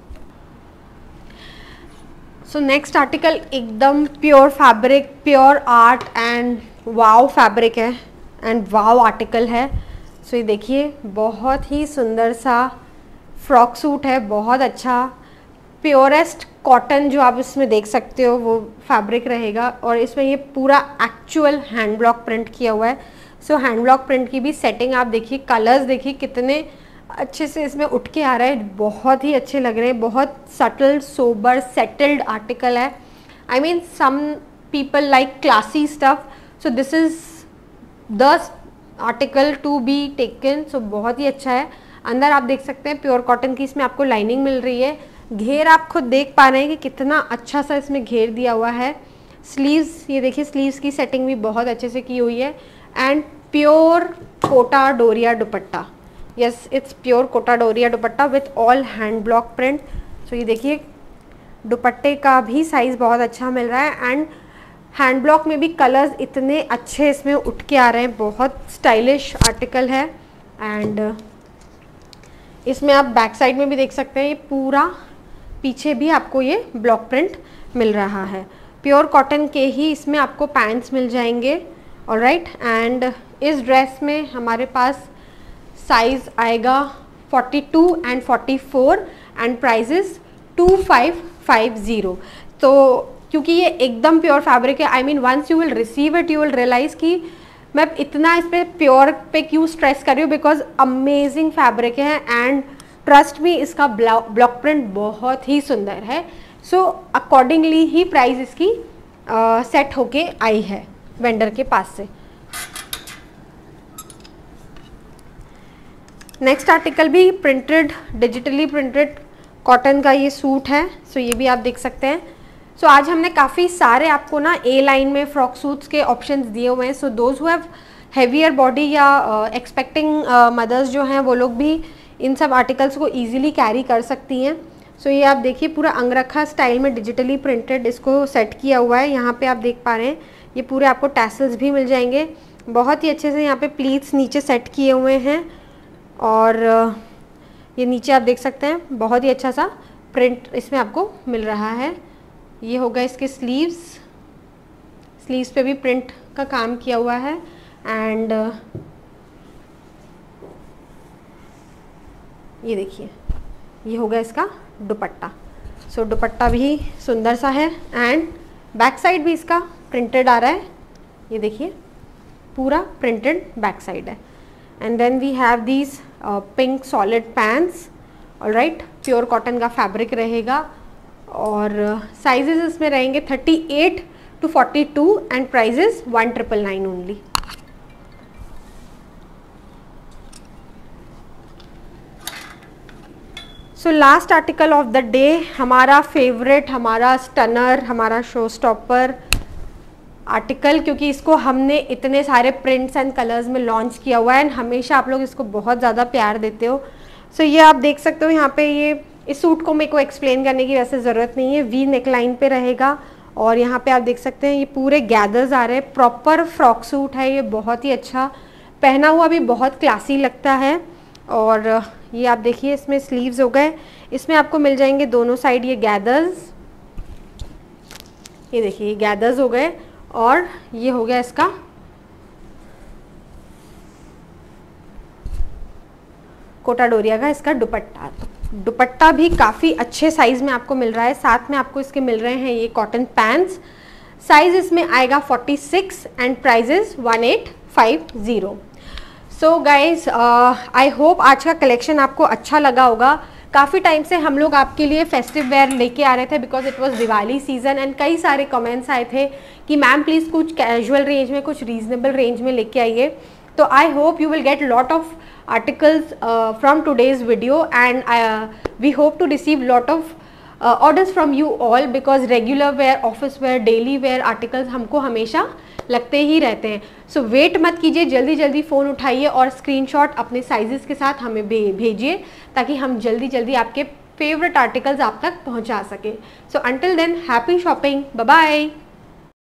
So next article एकदम pure fabric, pure art and wow fabric है and wow article है। So so ये देखिए बहुत ही सुंदर सा frock suit है, बहुत अच्छा प्योरेस्ट कॉटन जो आप इसमें देख सकते हो वो फैब्रिक रहेगा और इसमें ये पूरा एक्चुअल हैंड ब्लॉक प्रिंट किया हुआ है। सो हैंड ब्लॉक प्रिंट की भी सेटिंग आप देखिए, कलर्स देखिए कितने अच्छे से इसमें उठ के आ रहे हैं, बहुत ही अच्छे लग रहे हैं। बहुत सटल सोबर सेटल्ड आर्टिकल है। I mean some people like classy stuff, so this is the article to be taken. So बहुत ही अच्छा है। अंदर आप देख सकते हैं प्योर कॉटन की इसमें आपको लाइनिंग मिल रही है। घेर आप खुद देख पा रहे हैं कि कितना अच्छा सा इसमें घेर दिया हुआ है। स्लीव्स ये देखिए, स्लीव्स की सेटिंग भी बहुत अच्छे से की हुई है and pure Kota doria dupatta, yes it's pure Kota doria dupatta with all hand block print. So ये देखिए दुपट्टे का भी साइज़ बहुत अच्छा मिल रहा है एंड हैंड ब्लॉक में भी कलर्स इतने अच्छे इसमें उठ के आ रहे हैं, बहुत स्टाइलिश आर्टिकल है। एंड इसमें आप बैक साइड में भी देख सकते हैं, ये पूरा पीछे भी आपको ये ब्लॉक प्रिंट मिल रहा है। प्योर कॉटन के ही इसमें आपको पैंट्स मिल जाएंगे, ऑलराइट। एंड इस ड्रेस में हमारे पास साइज़ आएगा forty two and forty four and prices two five five zero. तो क्योंकि ये एकदम प्योर फैब्रिक है, I mean once you will receive it you will realise कि मैं इतना इस पर प्योर पे क्यों स्ट्रेस कर रही हूँ, बिकॉज अमेजिंग फैब्रिक है एंड ट्रस्ट मी इसका ब्लॉक प्रिंट बहुत ही सुंदर है। सो अकॉर्डिंगली ही प्राइस इसकी सेट होके आई है वेंडर के पास से। नेक्स्ट आर्टिकल भी प्रिंटेड, डिजिटली प्रिंटेड कॉटन का ये सूट है। सो so ये भी आप देख सकते हैं। सो so आज हमने काफ़ी सारे आपको ना ए लाइन में फ्रॉक सूट्स के ऑप्शंस दिए हुए हैं। So those who have heavier body या एक्सपेक्टिंग मदर्स जो हैं वो लोग भी इन सब आर्टिकल्स को इजीली कैरी कर सकती हैं। सो so ये आप देखिए पूरा अंगरखा स्टाइल में डिजिटली प्रिंटेड इसको सेट किया हुआ है। यहाँ पे आप देख पा रहे हैं ये पूरे आपको टैसल्स भी मिल जाएंगे, बहुत ही अच्छे से यहाँ पे प्लीट्स नीचे सेट किए हुए हैं और ये नीचे आप देख सकते हैं बहुत ही अच्छा सा प्रिंट इसमें आपको मिल रहा है। ये होगा इसके स्लीव्स, स्लीव्स पे भी प्रिंट का काम किया हुआ है। एंड ये देखिए, ये होगा इसका दुपट्टा। सो so, दुपट्टा भी सुंदर सा है एंड बैक साइड भी इसका प्रिंटेड आ रहा है। ये देखिए पूरा प्रिंटेड बैक साइड है। And then we have these pink solid pants, alright, pure cotton का फैब्रिक रहेगा और साइजेस इसमें रहेंगे thirty eight to forty two and prices one triple nine only. So last article of the day, हमारा favourite, हमारा stunner, हमारा show stopper article, क्योंकि इसको हमने इतने सारे प्रिंट्स एंड कलर्स में लॉन्च किया हुआ है एंड हमेशा आप लोग इसको बहुत ज़्यादा प्यार देते हो। सो so, ये आप देख सकते हो यहाँ पे, ये इस सूट को मेरे को एक्सप्लेन करने की वैसे ज़रूरत नहीं है, वी नेकलाइन पे रहेगा और यहाँ पे आप देख सकते हैं ये पूरे गैदर्स आ रहे हैं, प्रॉपर फ्रॉक सूट है ये, बहुत ही अच्छा, पहना हुआ भी बहुत क्लासी लगता है। और ये आप देखिए इसमें स्लीव्स हो गए, इसमें आपको मिल जाएंगे दोनों साइड ये गैदर्स, ये देखिए ये गैदर्स हो गए और ये हो गया इसका कोटा डोरिया का इसका दुपट्टा। दुपट्टा भी काफ़ी अच्छे साइज़ में आपको मिल रहा है, साथ में आपको इसके मिल रहे हैं ये कॉटन पैंट्स। साइज़ इसमें आएगा forty six and prices one eight five zero. So guys, I hope आज का कलेक्शन आपको अच्छा लगा होगा। काफ़ी टाइम से हम लोग आपके लिए फेस्टिव वेयर लेके आ रहे थे because it was Diwali season and कई सारे कमेंट्स आए थे कि मैम प्लीज़ कुछ कैजुअल रेंज में, कुछ रीजनेबल रेंज में लेके आइए। तो I hope you will get lot of articles uh, from today's video and uh, we hope to receive lot of uh, orders from you all because regular wear, office wear, daily wear articles हमको हमेशा लगते ही रहते हैं। सो so, wait मत कीजिए, जल्दी जल्दी phone उठाइए और स्क्रीनशॉट अपने साइजेस के साथ हमें भेजिए ताकि हम जल्दी जल्दी आपके फेवरेट आर्टिकल्स आप तक पहुंचा सकें। So until then, happy shopping, bye bye.